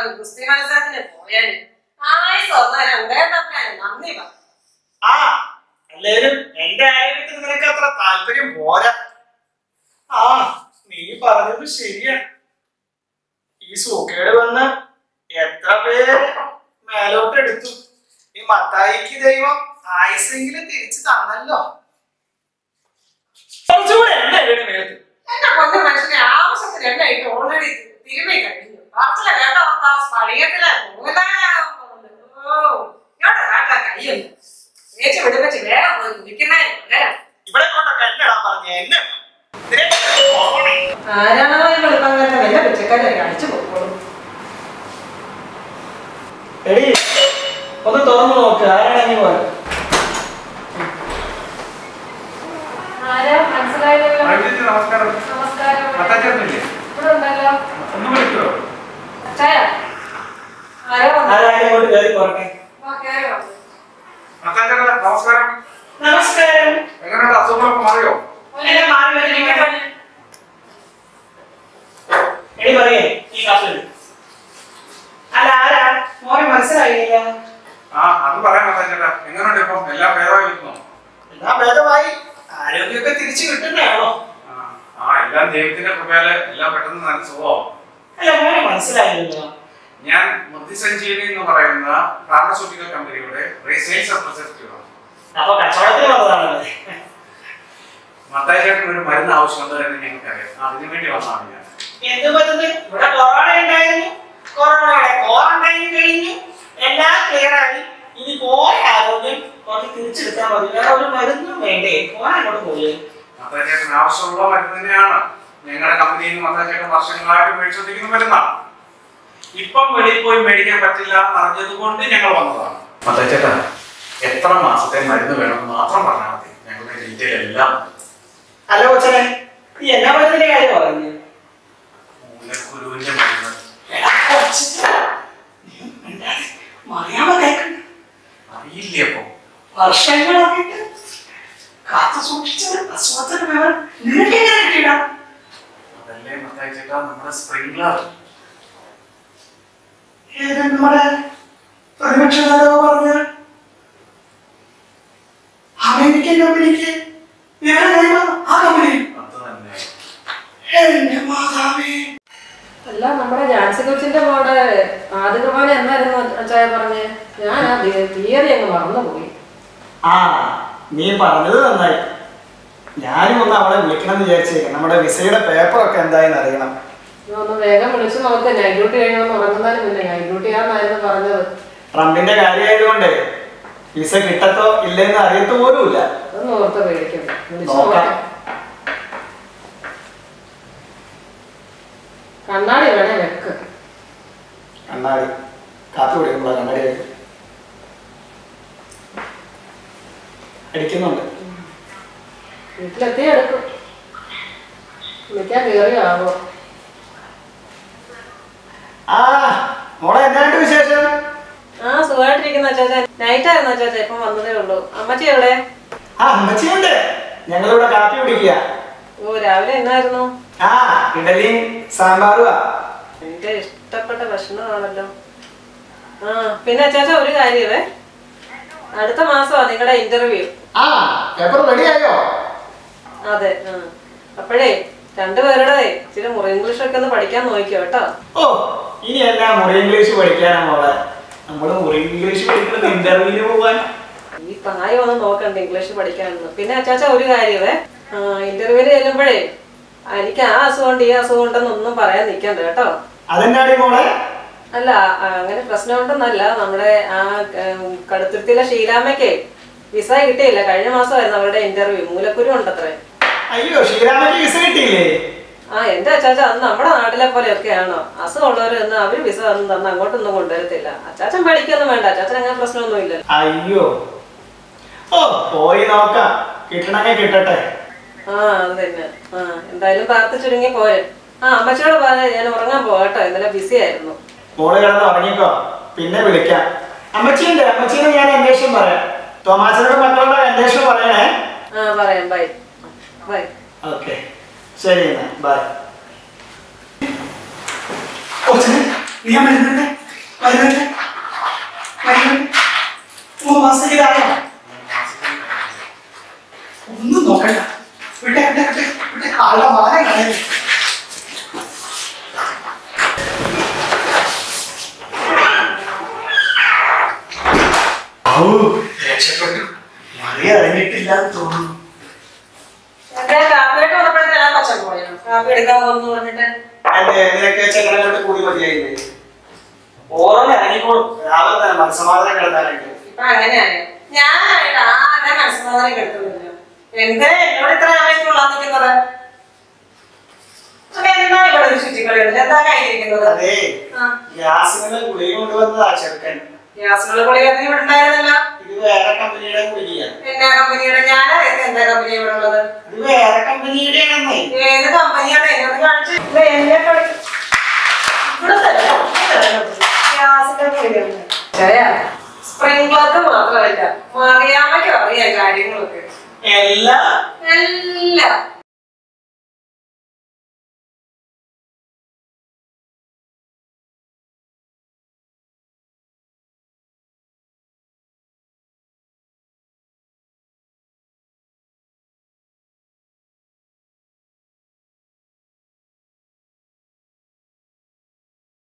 ഗുസ്തി മത്സരത്തിന് പോയാല് നന്ദി പറ. ആ അല്ലേലും എന്റെ ആരോഗ്യത്തിന് നിനക്ക് അത്ര താല്പര്യം പോരാ. ആ നീ പറഞ്ഞത് ശരിയാ. ഈ സൂക്കേട് വന്ന് എത്ര പേര് മേലോട്ട് എടുത്തു. ഈ മത്തായിക്ക് ദൈവം ആയുസെങ്കിലും തിരിച്ചു തന്നല്ലോ. കുറച്ചുകൂടെ എണ്ണ എവിടെ മേലത്ത്. എന്റെ പൊന്നു മനുഷ്യനെ ആവശ്യത്തിന് എണ്ണ ഇട്ട് ഓൾറെഡി തിരുമി കഴിഞ്ഞു. പറച്ചില കേട്ടോ പഴയത്തിലെ കയ്യൊന്നും ചേച്ചി വിടുവെച്ച് വേറെ പോയി കുടിക്കുന്നേ. ഇവിടെ കൊണ്ടൊക്കെ എന്നടാ പറഞ്ഞ എന്നെ ആരാണോ വെളുപ്പം കാലത്ത് വല്ല പിച്ചക്കാരെ അടിച്ചു പോയിക്കോളും. എടി ഒന്ന് തുറന്നു നോക്ക്. ആരാണെങ്കിൽ പോലെ നമസ്കാരം. നമസ്കാരം. എങ്ങനെയുണ്ട്? അസുഖങ്ങളൊക്കെ മാറിയോ? എടി പറയേ ഈ ക്ലാസ്സിൽ അല്ല ആരാ മോനെ മനസ്സിലായില്ല. ആ അത് പറയാൻ ചേട്ടാ. എങ്ങനെയുണ്ട് ഇപ്പം? എല്ലാം ഭേദമായിരിക്കുന്നോ? എല്ലാം ഭേദമായി. ആരോഗ്യമൊക്കെ തിരിച്ചു കിട്ടുന്നതാണോ? ആ എല്ലാം ദൈവത്തിന്റെ കൃപയാല് എല്ലാം പെട്ടെന്ന് നല്ല സുഖമാവും. അല്ല മോനെ മനസ്സിലായില്ല. ഞാൻ മുത്തിസഞ്ജീവനി എന്ന് പറയുന്ന ഫാർമസ്യൂട്ടിക്കൽ കമ്പനിയുടെ സെയിൽസ് റെപ്രസെന്റേറ്റീവ് ആണ്. അപ്പൊ കച്ചവടത്തിന് വന്നതാണല്ലേ? മത്തായി ചേട്ടൻ ഒരു മരുന്ന് ആവശ്യമുണ്ടെന്ന് ഞങ്ങൾക്കറിയാം. അതിനു വേണ്ടി വന്നതാണ് ഞാൻ. എന്ത് മരുന്ന്? ഇവിടെ കൊറോണ ഉണ്ടായിരുന്നു. കൊറോണയുടെ ക്വാറന്റൈൻ കഴിഞ്ഞു. എല്ലാം ക്ലിയർ ആയി. ഇനി പോയ ആരോഗ്യം കുറച്ച് തിരിച്ചെടുത്താൽ മതി. വേറെ ഒരു മരുന്നും വേണ്ടേ? പോകാൻ അങ്ങോട്ട് പോയി. മത്തായി ചേട്ടൻ ആവശ്യമുള്ള മരുന്ന് തന്നെയാണ്. ഞങ്ങളുടെ കമ്പനിയിൽ നിന്ന് മത്തായി ചേട്ടൻ വർഷങ്ങളായിട്ട് മേടിച്ചുകൊണ്ടിരിക്കുന്ന മരുന്നാണ്. ഇപ്പം വെളിയിൽ പോയി മേടിക്കാൻ പറ്റില്ല എന്ന് അറിഞ്ഞത് കൊണ്ട് ഞങ്ങൾ വന്നതാണ്. മത്തായി ചേട്ടൻ എത്ര മാസത്തെ മരുന്ന് വേണമെന്ന് മാത്രം പറഞ്ഞാൽ മതി. ഞങ്ങളുടെ ഡീറ്റെയിൽ എല്ലാം. ഹലോ കൊച്ചനെ, നീ എന്നാ മരുന്നിന്റെ കാര്യം പറഞ്ഞു? മൂലക്കുരുവിന്റെ മരുന്ന്. അറിയില്ലേ? അപ്പൊ വർഷങ്ങളൊക്കെ കാത്തു സൂക്ഷിച്ചത് അസുഖത്തിന് വിവരം നിനക്ക് എങ്ങനെ കിട്ടിയിടാ? അതല്ലേ മത്തായി ചേട്ടാ നമ്മുടെ സ്പ്രിംഗ്ലർ. ഏതാ നമ്മുടെ പ്രതിപക്ഷ നേതാവ് പറഞ്ഞ അമേരിക്കൻ കമ്പനിക്ക് വിവരം കൈമാറും ആ കമ്പനി? അത് തന്നെ. എന്റെ മാതാവേ. അല്ല നമ്മുടെ ജാൻസി കൊച്ചിന്റെ മോടെ ആദ്യ കുർബാന എന്നായിരുന്നു അച്ചായ പറഞ്ഞേ? ഞാൻ ആ തിയറി അങ്ങ് മറന്നുപോയി. ആ നീ പറഞ്ഞത് നന്നായി. ഞാനും ഒന്ന് അവളെ വിളിക്കണം എന്ന് വിചാരിച്ചേക്കാം. നമ്മുടെ വിസയുടെ പേപ്പറൊക്കെ എന്തായെന്ന് അറിയണം. ഒന്ന് വേഗം വിളിച്ചു നോക്ക്. നൈറ്റ് ഡ്യൂട്ടി കഴിയണമെന്ന് ഉറങ്ങുന്നതിന് മുന്നേ. നൈറ്റ് ഡ്യൂട്ടി ആണെന്നായിരുന്നു പറഞ്ഞത്. ട്രംപിന്റെ കാര്യമായതുകൊണ്ട് വിസ കിട്ടത്തോ ഇല്ലെന്ന് അറിയത്തു പോലുമില്ല. അതൊന്നും ഓർത്ത് പേടിക്കണ്ട. കണ്ണാടി വേണേ വെക്ക്. കണ്ണാടി കാപ്പി കുടിക്കുമ്പോൾ കണ്ണാടി അടിക്കുന്നുണ്ട്. വീട്ടിലെത്തി എടുക്കും. വിളിക്കാൻ കയറിയാവോ? ആ മോളെ എന്നായിട്ട് വിശേഷം? ആ സുഖമായിട്ടിരിക്കുന്ന അച്ചാച്ച. നൈറ്റ് ആയിരുന്നു അച്ചാച്ച. ഇപ്പം വന്നതേ ഉള്ളൂ. അമ്മച്ചി എവിടെ? ആ അമ്മച്ചിയുണ്ട്. ഞങ്ങളിവിടെ കാപ്പി കുടിക്കുക. ഓ രാവിലെ എന്നായിരുന്നു? ആ ഇഡലിയും സാമ്പാറുവാ. എന്റെ ഇഷ്ടപ്പെട്ട ഭക്ഷണമാണല്ലോ. ആ പിന്നെ അച്ചാച്ച ഒരു കാര്യമേ, അടുത്ത മാസമാ നിങ്ങളുടെ ഇന്റർവ്യൂ. ആ പേപ്പർ റെഡി ആയോ? അതെ. അപ്പോഴേ രണ്ടുപേരുടെ ഇച്ചിരി മുറി ഇംഗ്ലീഷ് ഒക്കെ ഒന്ന് പഠിക്കാൻ നോക്കിയോ കേട്ടോ. ഓ ഇനി എല്ലാം മുറി ഇംഗ്ലീഷ് പഠിക്കാനാ മോളെ. നമ്മള് മുറി ഇംഗ്ലീഷ് പഠിക്കുന്നത് ഇന്റർവ്യൂവിന് പോവാൻ. ഈ പ്രായം ഒന്നും നോക്കണ്ട ഇംഗ്ലീഷ് പഠിക്കാനൊന്നും. പിന്നെ അച്ചാച്ച ഒരു കാര്യമേ, ഇന്റർവ്യൂവിന് ചെല്ലുമ്പോഴേ എനിക്ക് ആ അസുഖമുണ്ട് ഈ അസുഖം ഉണ്ടെന്നൊന്നും പറയാൻ നിൽക്കണ്ട കേട്ടോ. അതെന്താടി മോളെ? അല്ല അങ്ങനെ പ്രശ്നമുണ്ടെന്നല്ല. നമ്മുടെ ആ കടുത്തുരുത്തിയിലെ ഷീലാമ്മയ്ക്ക് വിസ കിട്ടിയില്ല. കഴിഞ്ഞ മാസമായിരുന്നു അവരുടെ ഇന്റർവ്യൂ. മൂലക്കുരു ഉണ്ടത്രേ. അയ്യോ ഷീലാമ്മയ്ക്ക് വിസ കിട്ടിയില്ലേ? ആ എന്റെ അച്ചാച്ച അത് നമ്മുടെ നാട്ടിലെ പോലെയൊക്കെയാണോ? അസുഖമുള്ളവരൊന്നും അവര് വിസ ഒന്നും തന്ന് അങ്ങോട്ടൊന്നും കൊണ്ടുവരത്തില്ല. അച്ചാച്ചൻ പഠിക്കൊന്നും വേണ്ട. അച്ചാച്ചൻ അങ്ങനെ പ്രശ്നമൊന്നും ഇല്ല. അയ്യോ ഓ പോയി നോക്കാം. കിട്ടണമെങ്കിൽ കിട്ടട്ടെ. ആ അത് തന്നെ. എന്തായാലും പ്രാർത്ഥിച്ചുരുങ്ങി പോരെ. അമ്മച്ചിയോട് പറയാ ഞാൻ ഉറങ്ങാൻ പോകട്ടോ. ഇന്നലെ ബിസി ആയിരുന്നു. മോള് കിടന്ന് ഉറങ്ങിക്കോ. പിന്നെ വിളിക്കാം. അമ്മച്ചിയുണ്ട്. അമ്മച്ചീനെ ഞാൻ അന്വേഷണം പറയാം. തോമാച്ചനോട് മക്കളുടെ അന്വേഷണം പറയണേ. പറയാം. Bye bye. ഓക്കെ ശരി എന്നാ ബൈ. നീ ഒന്നും നോക്കണ്ട. വിട്ടെ വിട്ടെ വിട്ടെ വിട്ടെ. ആളുടെ മാനം കളയല്ലേ. രക്ഷപ്പെട്ടു. മറിയ അറിഞ്ഞിട്ടില്ലാന്ന് തോന്നുന്നു. നിനക്ക് ചെങ്ങനോട്ട് കൂടി മതിയായില്ലേ? ഓരോന്ന് ഇറങ്ങിക്കോളും. രാവിലെ തന്നെ മനസ്സമാധാനം കിടത്താനായിട്ട്. ഇപ്പൊ അങ്ങനെയാണ്. ഞാനായിട്ട് ആരുടെ മനസ്സമാധാനം കിടത്തുന്നില്ല. എന്താ എന്നോട് ഇത്ര ആവേശമുള്ള നിൽക്കുന്നത്? എന്താ ഇവിടെ ഒരു ചുറ്റിക്കളിയുണ്ട്? എന്താ കഴിഞ്ഞിരിക്കുന്നത്? അതെ, ഗ്യാസിനുള്ള ഗുളിക കൊണ്ടുവന്നതാ ചെറുക്കൻ. ഗ്യാസിനുള്ള ഗുളിക ഇവിടെ ഉണ്ടായിരുന്നല്ല. ഇത് വേറെ കമ്പനിയുടെ ഗുളികയാണ്. എന്നാ കമ്പനിയുടെ? ഞാനറിയാം എന്താ കമ്പനി ഇവിടെ ഉള്ളത്. ഇത് വേറെ കമ്പനിയുടെ ആണെന്നേ. ഏത് കമ്പനിയാണ്? എന്നൊന്ന് കാണിച്ചു. എന്നെ കളി ഇവിടെ തന്നെ ഗ്യാസിന്റെ ഗുളികയുണ്ട്. സ്പ്രിംഗ്ലർക്ക് മാത്രമല്ല, മറിയാമ്മയ്ക്ക് അറിയാം കാര്യങ്ങളൊക്കെ. എല്ലാം